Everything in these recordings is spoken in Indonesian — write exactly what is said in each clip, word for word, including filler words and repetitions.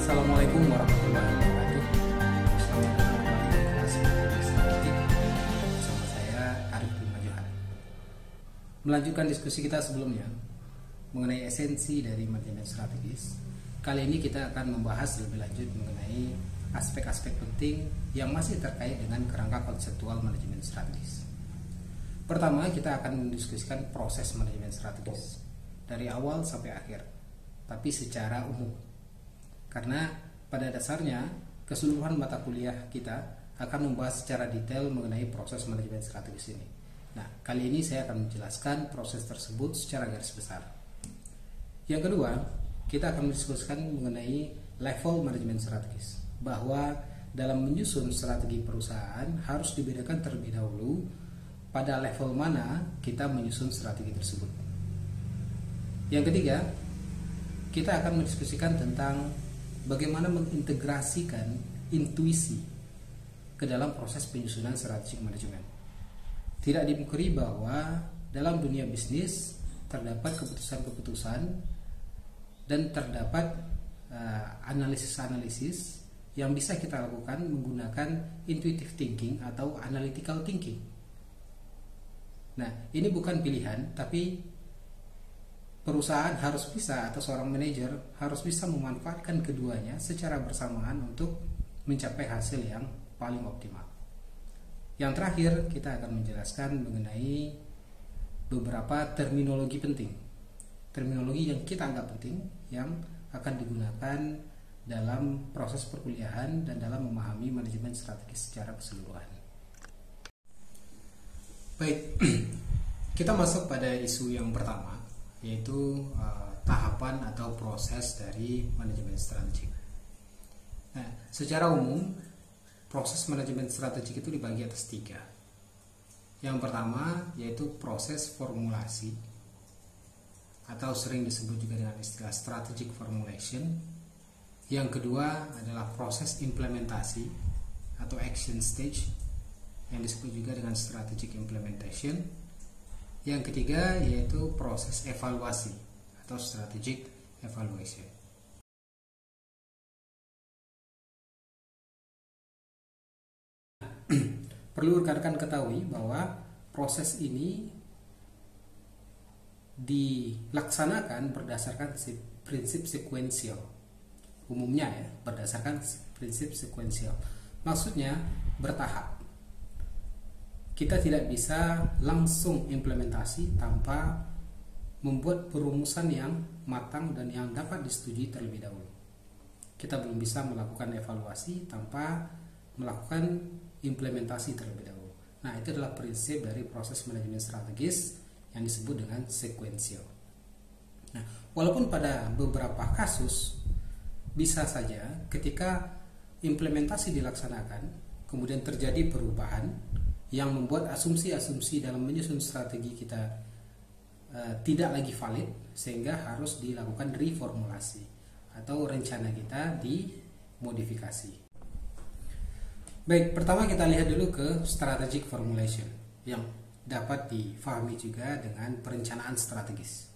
Assalamualaikum warahmatullahi wabarakatuh. Selamat datang kembali di kelas Manajemen Strategik bersama saya Arif Majuhan. Melanjutkan diskusi kita sebelumnya mengenai esensi dari manajemen strategis. Kali ini kita akan membahas lebih lanjut mengenai aspek-aspek penting yang masih terkait dengan kerangka konseptual manajemen strategis. Pertama, kita akan mendiskusikan proses manajemen strategis dari awal sampai akhir, tapi secara umum. Karena pada dasarnya keseluruhan mata kuliah kita akan membahas secara detail mengenai proses manajemen strategis ini. Nah, kali ini saya akan menjelaskan proses tersebut secara garis besar. Yang kedua, kita akan mendiskusikan mengenai level manajemen strategis, bahwa dalam menyusun strategi perusahaan harus dibedakan terlebih dahulu pada level mana kita menyusun strategi tersebut. Yang ketiga, kita akan mendiskusikan tentang bagaimana mengintegrasikan intuisi ke dalam proses penyusunan strategi manajemen. Tidak dipungkiri bahwa dalam dunia bisnis terdapat keputusan-keputusan dan terdapat uh, analisis-analisis yang bisa kita lakukan menggunakan intuitive thinking atau analytical thinking. Nah, ini bukan pilihan, tapi perusahaan harus bisa, atau seorang manajer harus bisa memanfaatkan keduanya secara bersamaan untuk mencapai hasil yang paling optimal. Yang terakhir, kita akan menjelaskan mengenai beberapa terminologi penting. Terminologi yang kita anggap penting yang akan digunakan dalam proses perkuliahan dan dalam memahami manajemen strategis secara keseluruhan. Baik, kita masuk pada isu yang pertama, yaitu uh, tahapan atau proses dari manajemen strategik. Nah, secara umum proses manajemen strategik itu dibagi atas tiga. Yang pertama yaitu proses formulasi, atau sering disebut juga dengan istilah strategic formulation. Yang kedua adalah proses implementasi atau action stage, yang disebut juga dengan strategic implementation. Yang ketiga yaitu proses evaluasi atau strategic evaluation. Perlu rekan-rekan ketahui bahwa proses ini dilaksanakan berdasarkan prinsip sekuensial. Umumnya ya, berdasarkan prinsip sekuensial. Maksudnya bertahap. Kita tidak bisa langsung implementasi tanpa membuat perumusan yang matang dan yang dapat disetujui terlebih dahulu. Kita belum bisa melakukan evaluasi tanpa melakukan implementasi terlebih dahulu. Nah, itu adalah prinsip dari proses manajemen strategis yang disebut dengan sekuensial. Nah, walaupun pada beberapa kasus bisa saja ketika implementasi dilaksanakan kemudian terjadi perubahan yang membuat asumsi-asumsi dalam menyusun strategi kita uh, tidak lagi valid, sehingga harus dilakukan reformulasi atau rencana kita dimodifikasi. Baik, pertama kita lihat dulu ke strategic formulation yang dapat difahami juga dengan perencanaan strategis.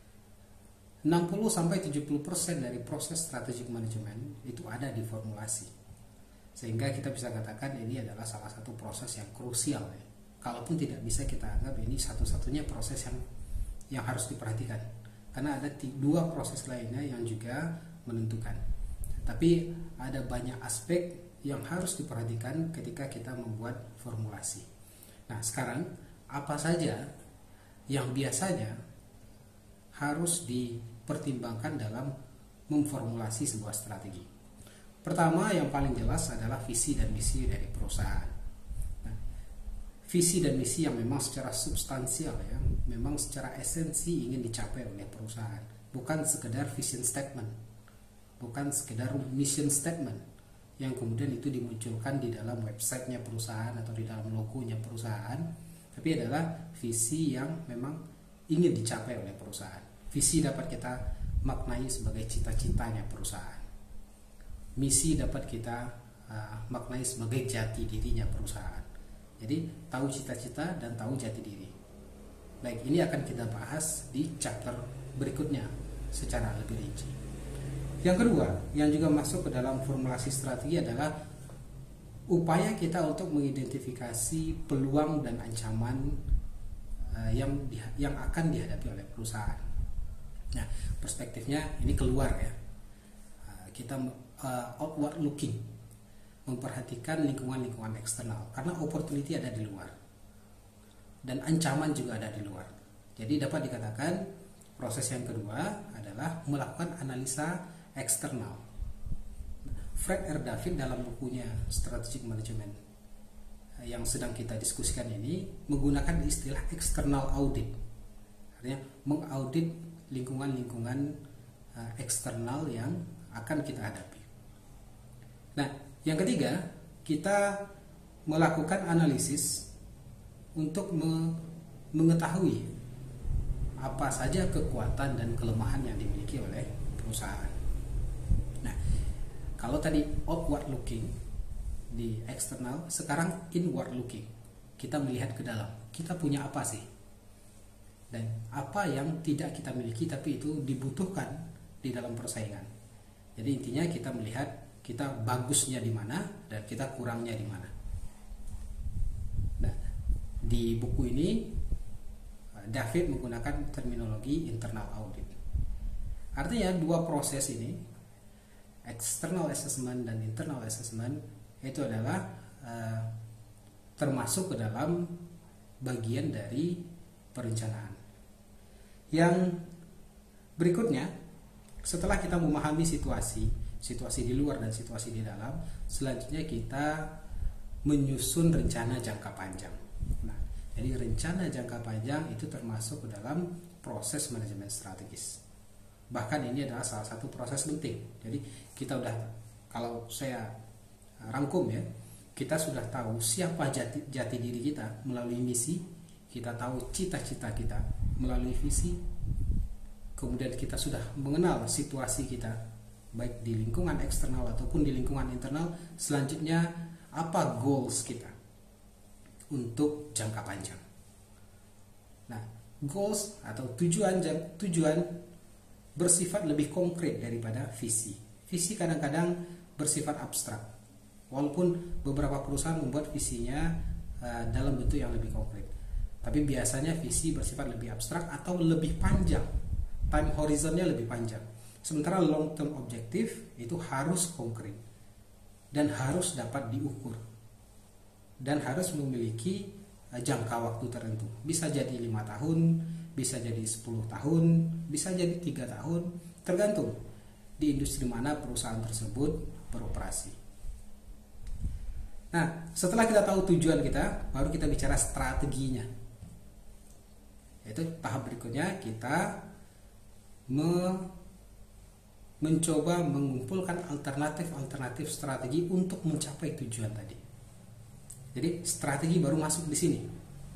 enam puluh sampai tujuh puluh persen dari proses strategic management itu ada di formulasi. Sehingga kita bisa katakan ini adalah salah satu proses yang krusial ya. Kalaupun tidak bisa kita anggap ini satu-satunya proses yang yang harus diperhatikan, karena ada dua proses lainnya yang juga menentukan. Tapi ada banyak aspek yang harus diperhatikan ketika kita membuat formulasi. Nah, sekarang apa saja yang biasanya harus dipertimbangkan dalam memformulasi sebuah strategi? Pertama, yang paling jelas adalah visi dan misi dari perusahaan. Nah, visi dan misi yang memang secara substansial ya, memang secara esensi ingin dicapai oleh perusahaan, bukan sekedar vision statement, bukan sekedar mission statement yang kemudian itu dimunculkan di dalam websitenya perusahaan atau di dalam logonya perusahaan, tapi adalah visi yang memang ingin dicapai oleh perusahaan. Visi dapat kita maknai sebagai cita-citanya perusahaan. Misi dapat kita uh, maknai sebagai jati dirinya perusahaan. Jadi tahu cita-cita dan tahu jati diri. Baik, ini akan kita bahas di chapter berikutnya secara lebih rinci. Yang kedua, yang juga masuk ke dalam formulasi strategi adalah upaya kita untuk mengidentifikasi peluang dan ancaman uh, yang di, yang akan dihadapi oleh perusahaan. Nah, perspektifnya ini keluar ya. Uh, kita uh, outward looking, memperhatikan lingkungan-lingkungan eksternal, karena opportunity ada di luar dan ancaman juga ada di luar. Jadi dapat dikatakan proses yang kedua adalah melakukan analisa eksternal. Fred R. David dalam bukunya Strategic Management yang sedang kita diskusikan ini menggunakan istilah external audit. Artinya mengaudit lingkungan-lingkungan uh, eksternal yang akan kita hadapi. Nah, yang ketiga, kita melakukan analisis untuk me- mengetahui apa saja kekuatan dan kelemahan yang dimiliki oleh perusahaan. Nah, kalau tadi outward looking di eksternal, sekarang inward looking. Kita melihat ke dalam. Kita punya apa sih? Dan apa yang tidak kita miliki tapi itu dibutuhkan di dalam persaingan. Jadi intinya kita melihat kita bagusnya di mana dan kita kurangnya di mana. Nah, di buku ini David menggunakan terminologi internal audit. Artinya dua proses ini, external assessment dan internal assessment, itu adalah uh, termasuk ke dalam bagian dari perencanaan. Yang berikutnya, setelah kita memahami situasi, situasi di luar dan situasi di dalam, selanjutnya kita menyusun rencana jangka panjang. Nah, jadi rencana jangka panjang itu termasuk ke dalam proses manajemen strategis. Bahkan ini adalah salah satu proses penting. Jadi kita udah, kalau saya rangkum ya, kita sudah tahu siapa jati, jati diri kita melalui misi, kita tahu cita-cita kita melalui visi, kemudian kita sudah mengenal situasi kita baik di lingkungan eksternal ataupun di lingkungan internal. Selanjutnya apa goals kita untuk jangka panjang. Nah, goals atau tujuan tujuan bersifat lebih konkret daripada visi. Visi kadang-kadang bersifat abstrak. Walaupun beberapa perusahaan membuat visinya uh, dalam bentuk yang lebih konkret. Tapi biasanya visi bersifat lebih abstrak atau lebih panjang. Time horizonnya lebih panjang. Sementara long term objektif itu harus konkret dan harus dapat diukur. Dan harus memiliki jangka waktu tertentu. Bisa jadi lima tahun, bisa jadi sepuluh tahun, bisa jadi tiga tahun, tergantung di industri mana perusahaan tersebut beroperasi. Nah, setelah kita tahu tujuan kita, baru kita bicara strateginya. Yaitu tahap berikutnya kita me- mencoba mengumpulkan alternatif-alternatif strategi untuk mencapai tujuan tadi. Jadi strategi baru masuk di sini.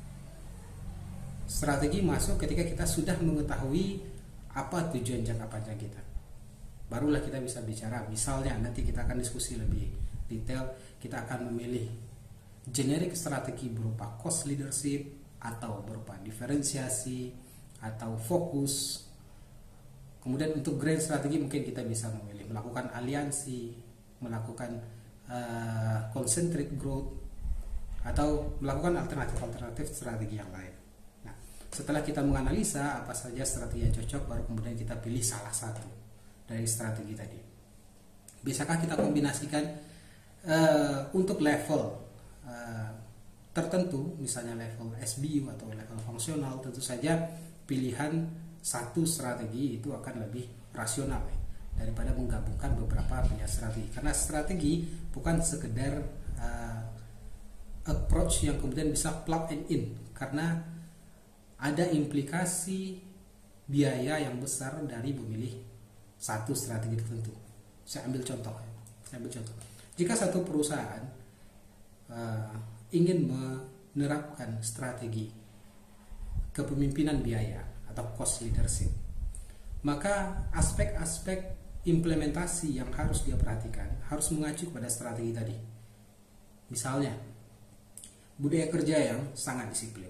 Strategi masuk ketika kita sudah mengetahui apa tujuan jangka panjang kita. Barulah kita bisa bicara. Misalnya nanti kita akan diskusi lebih detail. Kita akan memilih generic strategi berupa cost leadership atau berupa diferensiasi atau fokus. Kemudian untuk grand strategi mungkin kita bisa memilih melakukan aliansi, melakukan uh, concentric growth, atau melakukan alternatif-alternatif strategi yang lain. Nah, setelah kita menganalisa apa saja strategi yang cocok, baru kemudian kita pilih salah satu dari strategi tadi. Bisakah kita kombinasikan uh, untuk level uh, tertentu, misalnya level S B U atau level fungsional? Tentu saja pilihan satu strategi itu akan lebih rasional ya, daripada menggabungkan beberapa punya strategi. Karena strategi bukan sekedar uh, approach yang kemudian bisa plug and in, karena ada implikasi biaya yang besar dari memilih satu strategi tertentu. Saya ambil contoh ya. Saya ambil contoh. Jika satu perusahaan uh, ingin menerapkan strategi kepemimpinan biaya atau cost leadership, maka aspek-aspek implementasi yang harus dia perhatikan harus mengacu pada strategi tadi. Misalnya budaya kerja yang sangat disiplin,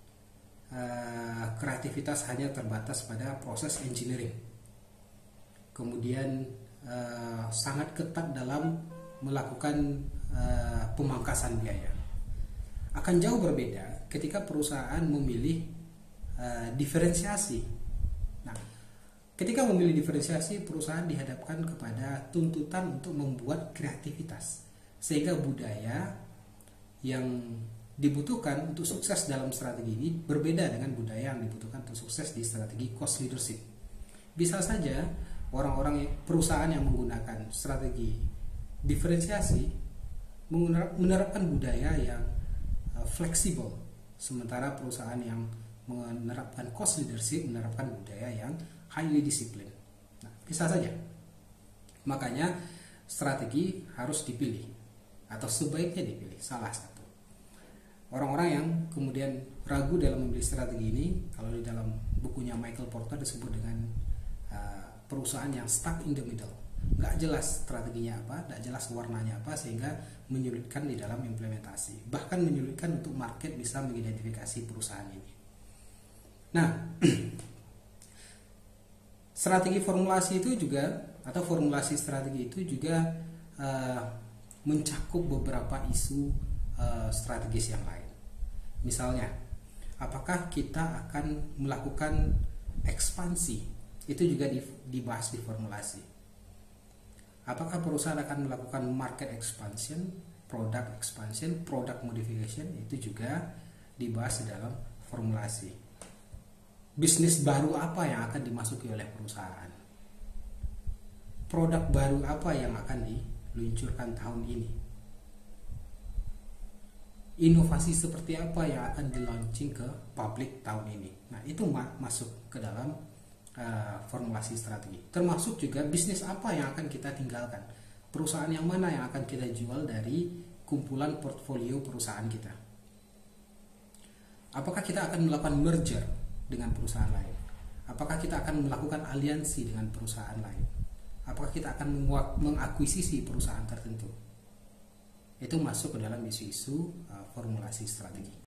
uh, kreativitas hanya terbatas pada proses engineering, kemudian uh, sangat ketat dalam melakukan uh, pemangkasan biaya. Akan jauh berbeda ketika perusahaan memilih uh, diferensiasi. Nah, ketika memilih diferensiasi, perusahaan dihadapkan kepada tuntutan untuk membuat kreativitas, sehingga budaya yang dibutuhkan untuk sukses dalam strategi ini berbeda dengan budaya yang dibutuhkan untuk sukses di strategi cost leadership. Bisa saja orang-orang perusahaan yang menggunakan strategi diferensiasi menerapkan budaya yang uh, fleksibel, sementara perusahaan yang menerapkan cost leadership menerapkan budaya yang highly discipline. Nah, bisa saja. Makanya strategi harus dipilih atau sebaiknya dipilih salah satu. Orang-orang yang kemudian ragu dalam memilih strategi ini, kalau di dalam bukunya Michael Porter disebut dengan uh, perusahaan yang stuck in the middle, nggak jelas strateginya apa, nggak jelas warnanya apa, sehingga menyulitkan di dalam implementasi, bahkan menyulitkan untuk market bisa mengidentifikasi perusahaan ini. Nah, strategi formulasi itu juga atau formulasi strategi itu juga uh, mencakup beberapa isu uh, strategis yang lain. Misalnya, apakah kita akan melakukan ekspansi? Itu juga dibahas di formulasi. Apakah perusahaan akan melakukan market expansion, product expansion, product modification? Itu juga dibahas di dalam formulasi. Bisnis baru apa yang akan dimasuki oleh perusahaan? Produk baru apa yang akan diluncurkan tahun ini? Inovasi seperti apa yang akan di-launching ke publik tahun ini? Nah, itu masuk ke dalam uh, formulasi strategi. Termasuk juga bisnis apa yang akan kita tinggalkan, perusahaan yang mana yang akan kita jual dari kumpulan portfolio perusahaan kita. Apakah kita akan melakukan merger dengan perusahaan lain? Apakah kita akan melakukan aliansi dengan perusahaan lain? Apakah kita akan mengakuisisi perusahaan tertentu? Itu masuk ke dalam isu-isu uh, formulasi strategi.